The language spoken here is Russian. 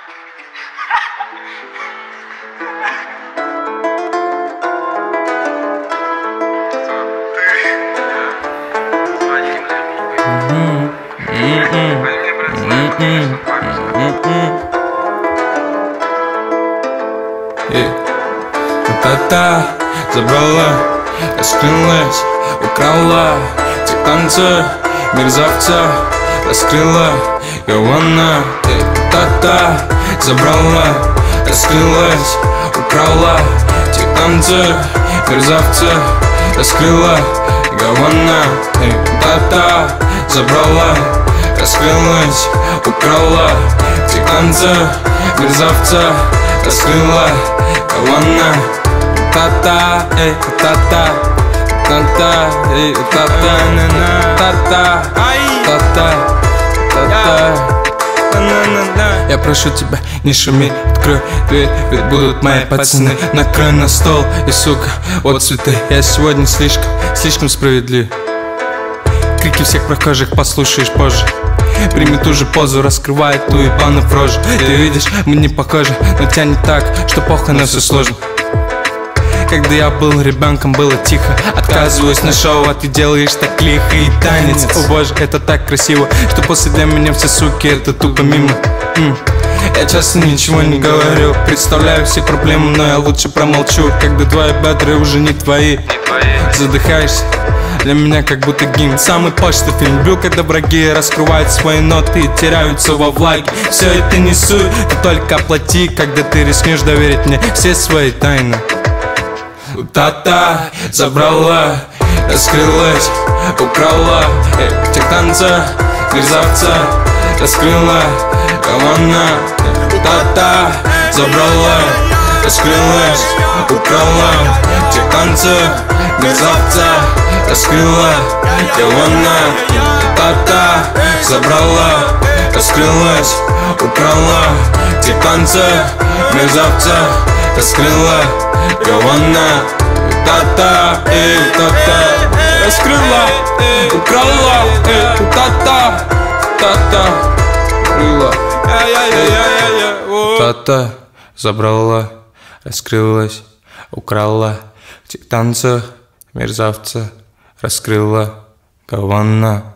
Та-та забрала, раскрылась, украла те танцы мерзавца, раскрыла его она. Та-та забрала, раскрылась, украла те танцы мерзавца, раскрыла его она. Та-та забрала, раскрылась, украла те танцы мерзавца, раскрыла его она. Та-та, эй, та-та, та-та, эй, та-та, та-та, та-та, та-та. Я прошу тебя, не шуми, открой дверь, ведь будут мои пацаны. Накрой на стол, и сука, вот цветы. Я сегодня слишком справедлив. Крики всех прохожих послушаешь позже. Прими ту же позу, раскрывай ту ебану в рожу. Ты видишь, мы не похожи, но тянет так, что похуй на все сложно. Когда я был ребенком, было тихо. Отказываюсь на шоу, а ты делаешь так лихо и танец. О боже, это так красиво, что после для меня все суки, это тупо мимо. Я часто ничего не говорю, представляю все проблемы, но я лучше промолчу. Когда твои бедры уже не твои, задыхаешься, для меня как будто гимн. Самый пошлый фильм люблю, когда враги раскрывают свои ноты и теряются во влаге. Все это не суть, ты только оплати, когда ты рискнешь доверить мне все свои тайны. Та-та забрала, раскрылась, украла тех танца мерзавца, раскрыла кого она. Та-та забрала, раскрылась, украла тех танца мерзавца, раскрыла кого она. Та-та забрала, раскрылась, украла тех танца мерзавца, раскрыла кого она. Та-та, эй, та-та, раскрыла, украла, эй, та-та, та-та, раскрыла, та-та, забрала, раскрылась, украла в тех танцах мерзавца, раскрыла кого она.